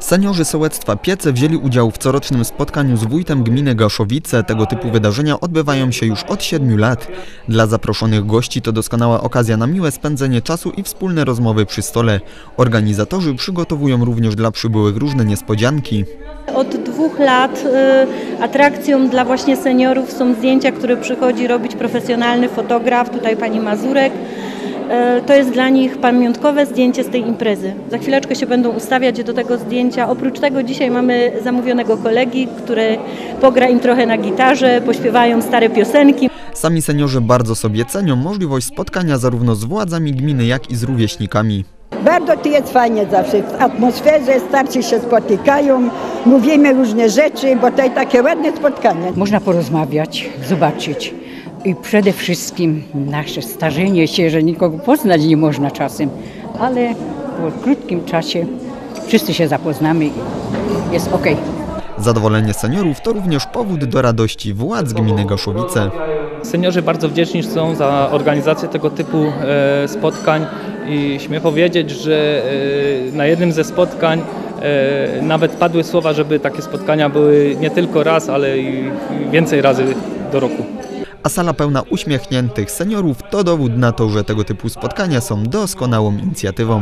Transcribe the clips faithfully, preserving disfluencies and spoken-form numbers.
Seniorzy sołectwa Piece wzięli udział w corocznym spotkaniu z wójtem gminy Gaszowice. Tego typu wydarzenia odbywają się już od siedmiu lat. Dla zaproszonych gości to doskonała okazja na miłe spędzenie czasu i wspólne rozmowy przy stole. Organizatorzy przygotowują również dla przybyłych różne niespodzianki. Od dwóch lat y, atrakcją dla właśnie seniorów są zdjęcia, które przychodzi robić profesjonalny fotograf, tutaj pani Mazurek. Y, to jest dla nich pamiątkowe zdjęcie z tej imprezy. Za chwileczkę się będą ustawiać do tego zdjęcia. Oprócz tego dzisiaj mamy zamówionego kolegi, który pogra im trochę na gitarze, pośpiewają stare piosenki. Sami seniorzy bardzo sobie cenią możliwość spotkania zarówno z władzami gminy, jak i z rówieśnikami. Bardzo to jest fajnie zawsze, w atmosferze starsi się spotykają, mówimy różne rzeczy, bo to jest takie ładne spotkanie. Można porozmawiać, zobaczyć i przede wszystkim nasze starzenie się, że nikogo poznać nie można czasem, ale po krótkim czasie wszyscy się zapoznamy i jest okej. Zadowolenie seniorów to również powód do radości władz gminy Gaszowice. Seniorzy bardzo wdzięczni są za organizację tego typu e, spotkań i śmiem powiedzieć, że e, na jednym ze spotkań e, nawet padły słowa, żeby takie spotkania były nie tylko raz, ale i więcej razy do roku. A sala pełna uśmiechniętych seniorów to dowód na to, że tego typu spotkania są doskonałą inicjatywą.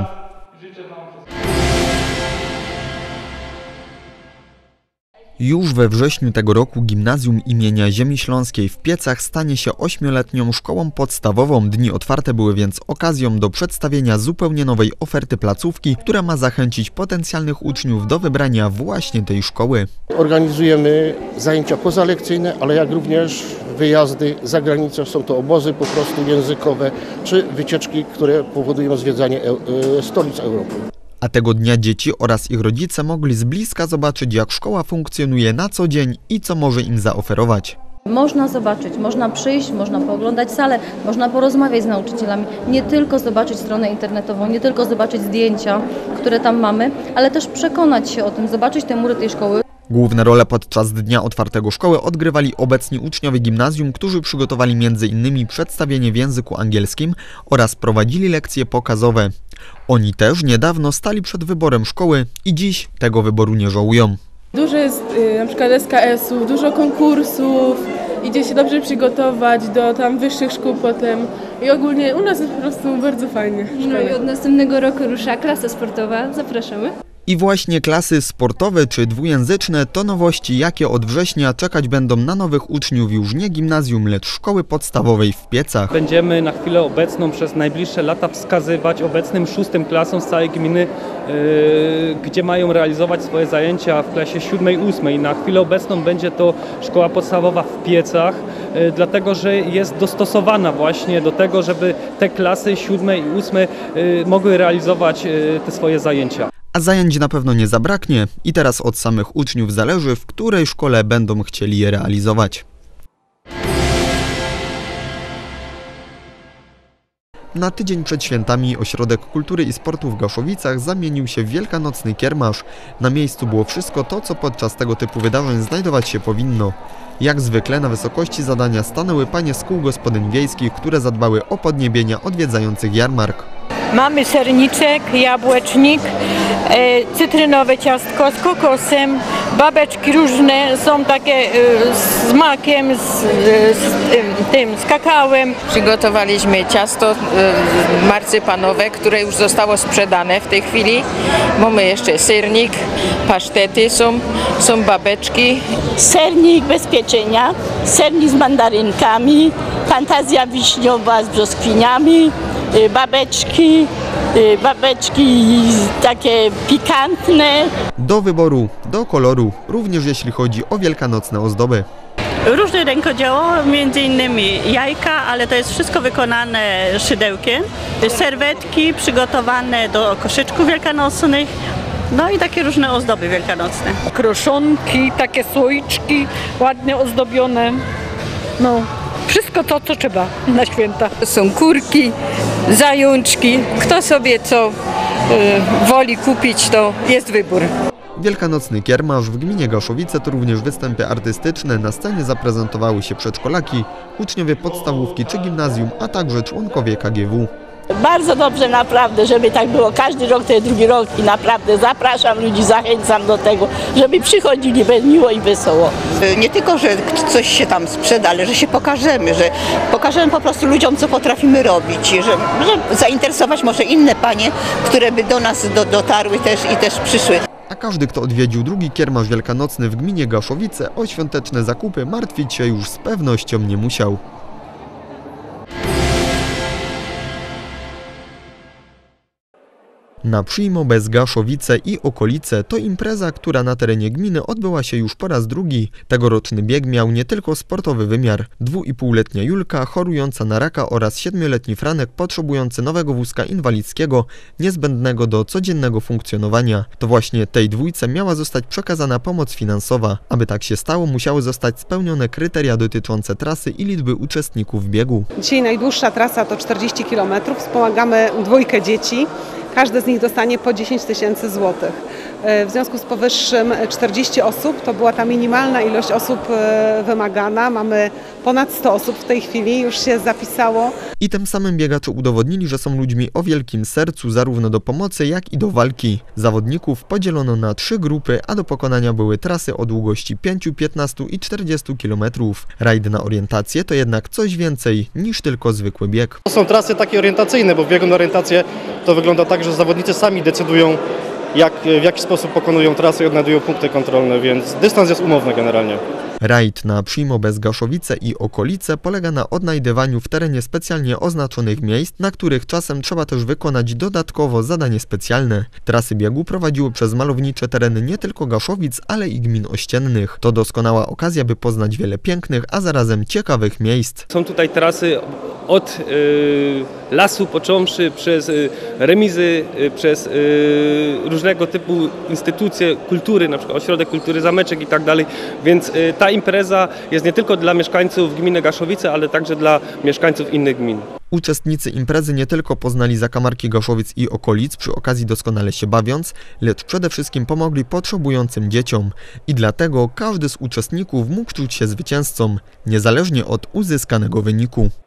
Już we wrześniu tego roku Gimnazjum imienia Ziemi Śląskiej w Piecach stanie się ośmioletnią szkołą podstawową. Dni otwarte były więc okazją do przedstawienia zupełnie nowej oferty placówki, która ma zachęcić potencjalnych uczniów do wybrania właśnie tej szkoły. Organizujemy zajęcia pozalekcyjne, ale jak również wyjazdy za granicę. Są to obozy po prostu językowe, czy wycieczki, które powodują zwiedzanie stolic Europy. A tego dnia dzieci oraz ich rodzice mogli z bliska zobaczyć, jak szkoła funkcjonuje na co dzień i co może im zaoferować. Można zobaczyć, można przyjść, można pooglądać salę, można porozmawiać z nauczycielami, nie tylko zobaczyć stronę internetową, nie tylko zobaczyć zdjęcia, które tam mamy, ale też przekonać się o tym, zobaczyć te mury tej szkoły. Główne role podczas dnia otwartego szkoły odgrywali obecni uczniowie gimnazjum, którzy przygotowali między innymi przedstawienie w języku angielskim oraz prowadzili lekcje pokazowe. Oni też niedawno stali przed wyborem szkoły i dziś tego wyboru nie żałują. Dużo jest y, na przykład S K S-ów, dużo konkursów, idzie się dobrze przygotować do tam wyższych szkół potem i ogólnie u nas jest po prostu bardzo fajnie. No i od następnego roku rusza klasa sportowa, zapraszamy. I właśnie klasy sportowe czy dwujęzyczne to nowości, jakie od września czekać będą na nowych uczniów już nie gimnazjum, lecz szkoły podstawowej w Piecach. Będziemy na chwilę obecną przez najbliższe lata wskazywać obecnym szóstym klasom z całej gminy, yy, gdzie mają realizować swoje zajęcia w klasie siódmej, ósmej. Na chwilę obecną będzie to szkoła podstawowa w Piecach, yy, dlatego że jest dostosowana właśnie do tego, żeby te klasy siódmej i ósmej yy, mogły realizować yy, te swoje zajęcia. A zajęć na pewno nie zabraknie i teraz od samych uczniów zależy, w której szkole będą chcieli je realizować. Na tydzień przed świętami Ośrodek Kultury i Sportu w Gaszowicach zamienił się w wielkanocny kiermasz. Na miejscu było wszystko to, co podczas tego typu wydarzeń znajdować się powinno. Jak zwykle na wysokości zadania stanęły panie z kół gospodyń wiejskich, które zadbały o podniebienia odwiedzających jarmark. Mamy serniczek, jabłecznik, e, cytrynowe ciastko z kokosem, babeczki różne, są takie e, z makiem, z, z e, tym, z kakałem. Przygotowaliśmy ciasto e, marcypanowe, które już zostało sprzedane w tej chwili. Mamy jeszcze sernik, pasztety są, są babeczki. Sernik bez pieczenia, sernik z mandarynkami, fantazja wiśniowa z brzoskwiniami. Babeczki, babeczki takie pikantne. Do wyboru, do koloru, również jeśli chodzi o wielkanocne ozdoby. Różne rękodzieło, między innymi jajka, ale to jest wszystko wykonane szydełkiem. Serwetki przygotowane do koszyczków wielkanocnych. No i takie różne ozdoby wielkanocne. Kroszonki, takie słoiczki ładnie ozdobione. No. Wszystko to, co trzeba na święta. Są kurki, zajączki. Kto sobie co y, woli kupić, to jest wybór. Wielkanocny kiermasz w gminie Gaszowice to również występy artystyczne. Na scenie zaprezentowały się przedszkolaki, uczniowie podstawówki czy gimnazjum, a także członkowie K G W. Bardzo dobrze naprawdę, żeby tak było każdy rok, to jest drugi rok i naprawdę zapraszam ludzi, zachęcam do tego, żeby przychodzili miło i wesoło. Nie tylko, że coś się tam sprzeda, ale że się pokażemy, że pokażemy po prostu ludziom, co potrafimy robić, że, że zainteresować może inne panie, które by do nas do, dotarły też i też przyszły. A każdy, kto odwiedził drugi kiermasz wielkanocny w gminie Gaszowice, o świąteczne zakupy martwić się już z pewnością nie musiał. Na Przyjmobez, Gaszowice i okolice to impreza, która na terenie gminy odbyła się już po raz drugi. Tegoroczny bieg miał nie tylko sportowy wymiar. Dwuipółletnia Julka, chorująca na raka oraz siedmioletni Franek potrzebujący nowego wózka inwalidzkiego, niezbędnego do codziennego funkcjonowania. To właśnie tej dwójce miała zostać przekazana pomoc finansowa. Aby tak się stało, musiały zostać spełnione kryteria dotyczące trasy i liczby uczestników biegu. Dzisiaj najdłuższa trasa to czterdzieści kilometrów. Wspomagamy dwójkę dzieci. Każdy z nich dostanie po dziesięć tysięcy złotych. W związku z powyższym czterdzieści osób to była ta minimalna ilość osób wymagana. Mamy ponad sto osób w tej chwili, już się zapisało. I tym samym biegacze udowodnili, że są ludźmi o wielkim sercu zarówno do pomocy, jak i do walki. Zawodników podzielono na trzy grupy, a do pokonania były trasy o długości pięciu, piętnastu i czterdziestu kilometrów. Rajd na orientację to jednak coś więcej niż tylko zwykły bieg. To są trasy takie orientacyjne, bo w biegu na orientację to wygląda tak, że zawodnicy sami decydują, jak, w jaki sposób pokonują trasy i odnajdują punkty kontrolne, więc dystans jest umowny generalnie. Rajd na Przyjmobez, Gaszowice i okolice polega na odnajdywaniu w terenie specjalnie oznaczonych miejsc, na których czasem trzeba też wykonać dodatkowo zadanie specjalne. Trasy biegu prowadziły przez malownicze tereny nie tylko Gaszowic, ale i gmin ościennych. To doskonała okazja, by poznać wiele pięknych, a zarazem ciekawych miejsc. Są tutaj trasy od y, lasu począwszy przez y, remizy, y, przez y, różnego typu instytucje kultury, na przykład Ośrodek Kultury Zameczek i tak dalej, więc y, ta impreza jest nie tylko dla mieszkańców gminy Gaszowice, ale także dla mieszkańców innych gmin. Uczestnicy imprezy nie tylko poznali zakamarki Gaszowic i okolic, przy okazji doskonale się bawiąc, lecz przede wszystkim pomogli potrzebującym dzieciom. I dlatego każdy z uczestników mógł czuć się zwycięzcą, niezależnie od uzyskanego wyniku.